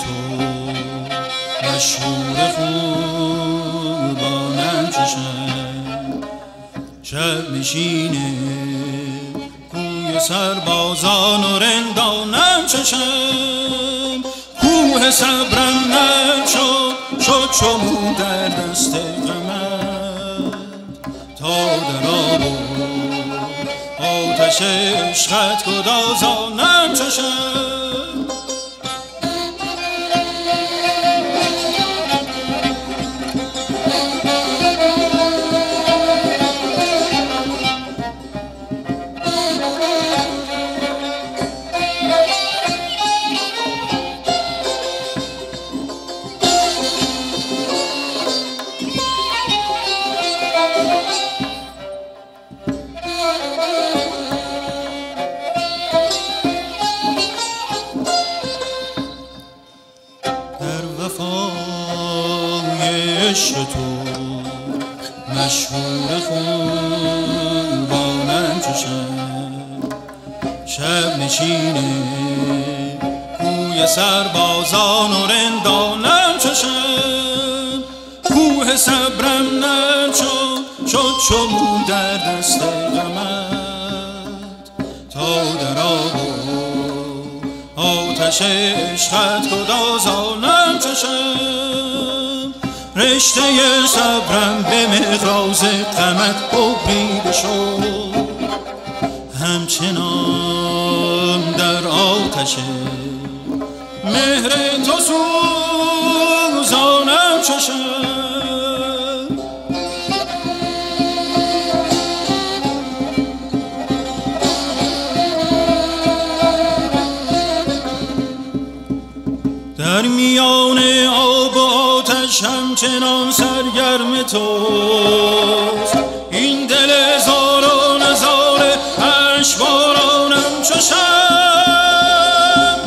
تو مشهور خوبانم چشم شب نشینه کوی سربازان و رندانم چشم کوه صبرم شد چو در دست غمت تا در آب و آتش عشقت گدازانم چشم تو مشهور خوبانم چشم شب نشینه کوی سربازان و رندانم چشم کوه صبرم شد چو در دست غمت تا در آب و آتش عشقت گدازانم چشم رشته صبرم به مقراض غمت ببریده شد همچنان در آتش مهر تو سوزانم چشم در میان آب و آتش همچنان سرگرم توست این دل زار و نزار اشبارانم چشم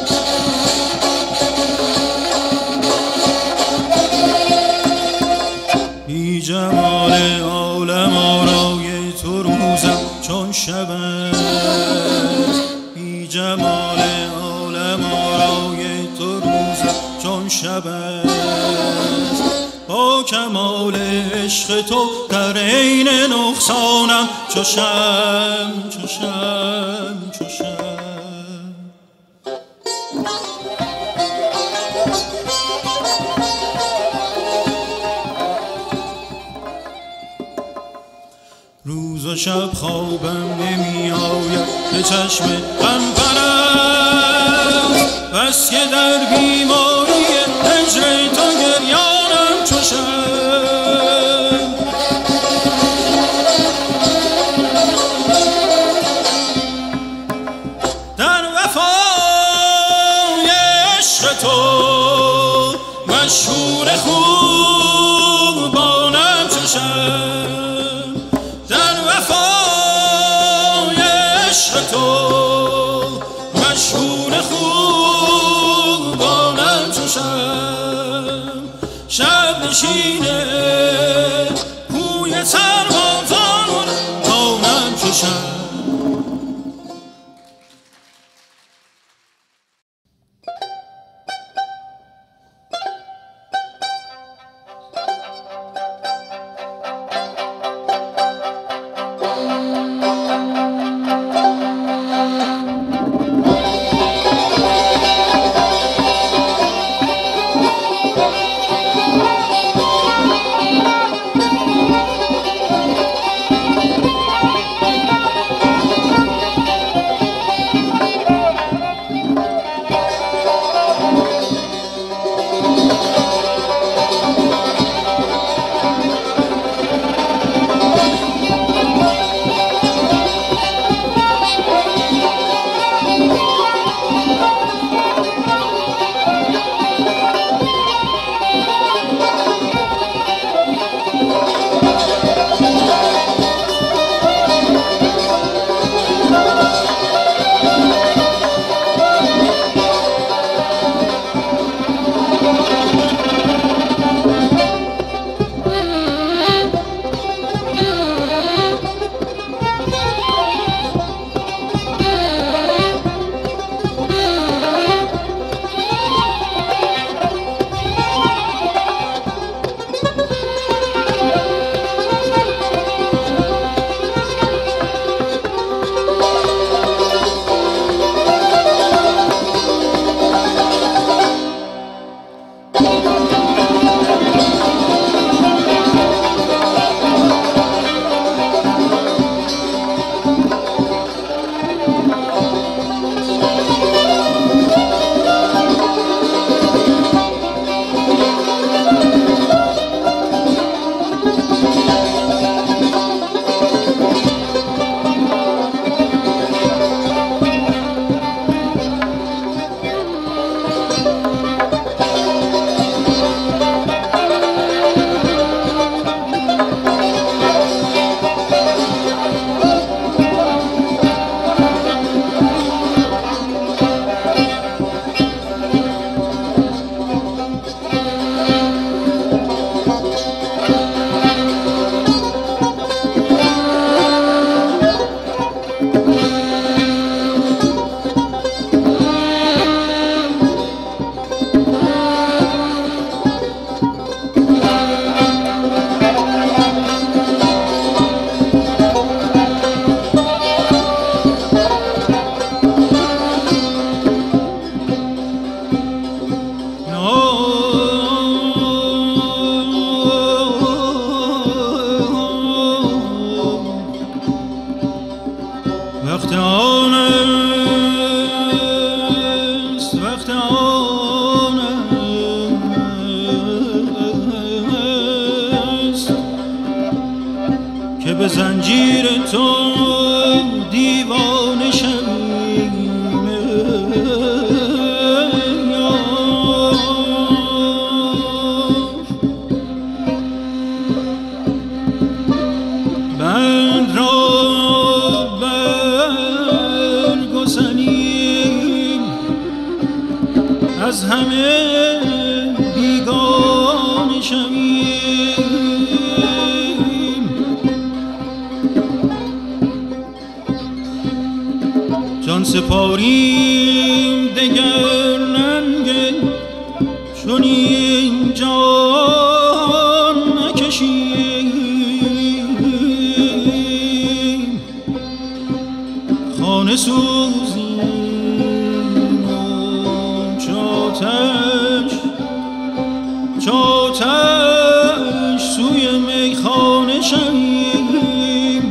بی جمال عالم آرای تو روزم چون شب است بی جمال عالم آرای تو روزم چون شب است با کمال عشق تو در عین نقصانم چو شمع چو شمع چو شمع روز و شب خوابم نمی آید به چشم غم پرست بس که در بیماری هجر تو گریانم چو شب در وفای عشق تو مشهور خوبانم چو شب در وفای عشق تو مشهور خوبانم چو شب نشینه کوی سربازان رندانم چو شب زنجیر تو دیوانه شویم بند را برگسنیم از همه بیگانه شویم جان سپاریم دگر ننگ چنین جان نکشیم خانه سوزیم چاتش سوی میخانه شویم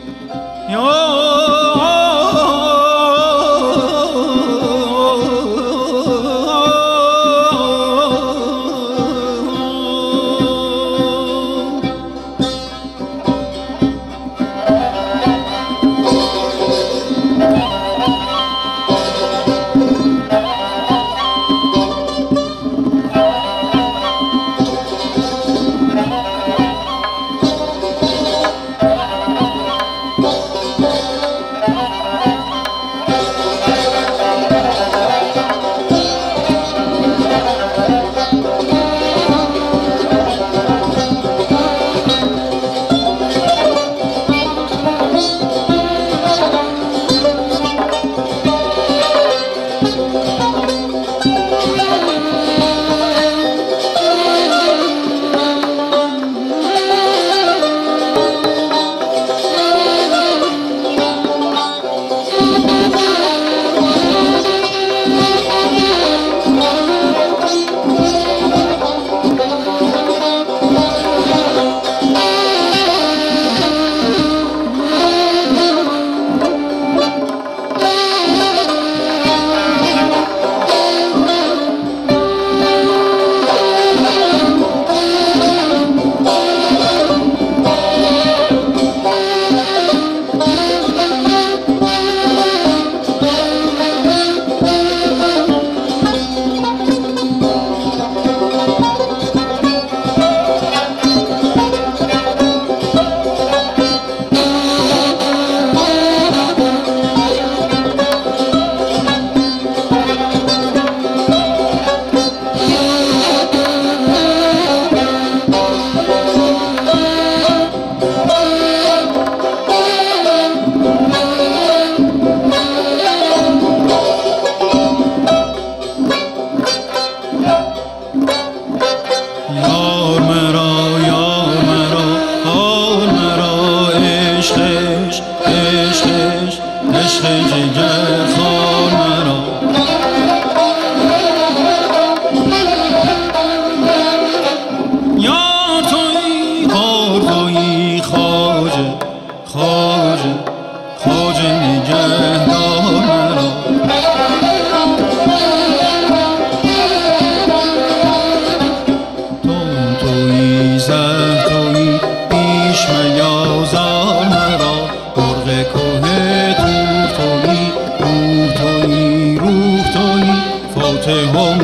فاتح و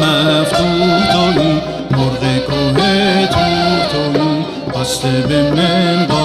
مفتوح تویی مرغ کوه تور تویی بسته به من